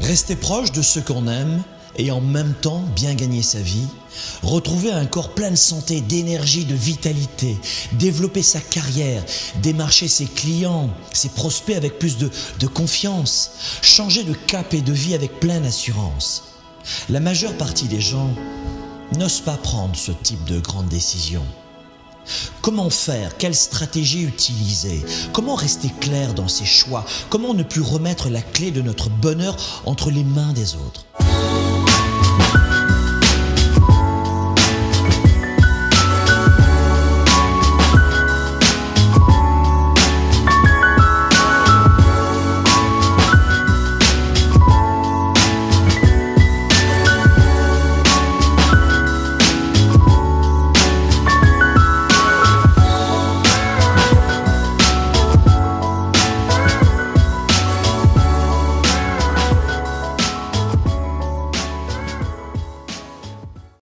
Rester proche de ceux qu'on aime et en même temps bien gagner sa vie, retrouver un corps plein de santé, d'énergie, de vitalité, développer sa carrière, démarcher ses clients, ses prospects avec plus de confiance, changer de cap et de vie avec pleine assurance. La majeure partie des gens n'osent pas prendre ce type de grandes décisions. Comment faire? Quelle stratégie utiliser? Comment rester clair dans ses choix? Comment ne plus remettre la clé de notre bonheur entre les mains des autres?